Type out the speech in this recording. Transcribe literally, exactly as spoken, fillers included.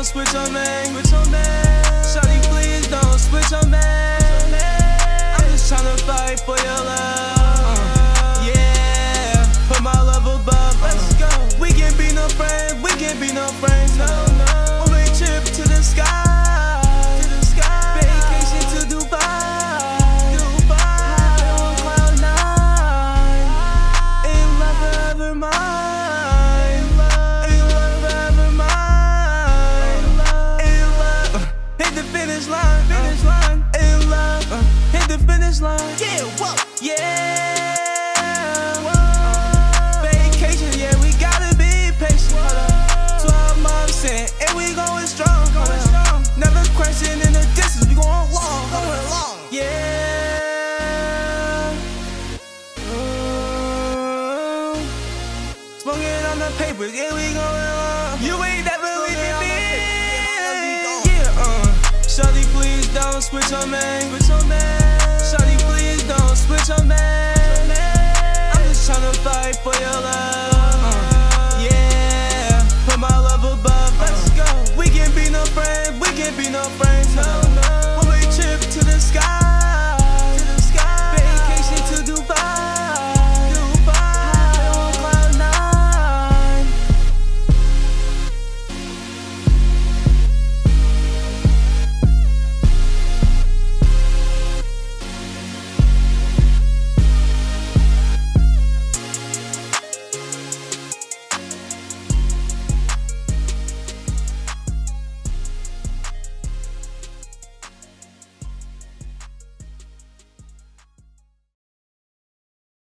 don't switch on me. Switch on me. Shawty, please don't switch on me. I'm just tryna fight for your love. Uh, yeah, put my love above. Let's go. We can't be no friends. We can't be no friends. No, no. When we trip to the sky, to the sky. Vacation to Dubai, Dubai. On cloud nine. In love forever mine. In love forever mine. In love. Hit the finish line. Finish line. In love. Hit the finish line. Yeah. Whoa. Yeah. Whoa. Vacation. Yeah, we gotta be patient. twelve months in, and we going strong. Going strong. Never crashing in the distance. We going long. Going long. Yeah. Mm. Smoking on the paper. Yeah, we going long. You ain't never leaving me. Yeah. Uh. Shawty, please don't switch on me. Switch on me. Shawty, please don't switch on me. I'm just tryna fight for your love.